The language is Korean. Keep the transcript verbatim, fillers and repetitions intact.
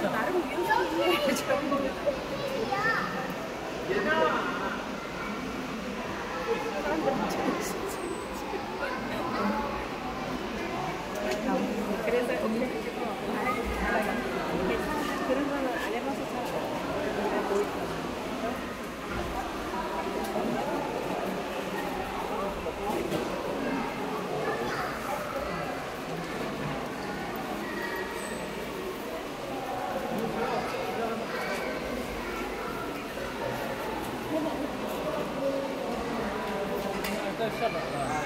나름 유연성이 좀. 그래서 그런 거는 안 해봐서 잘 보이더라고요. 시작.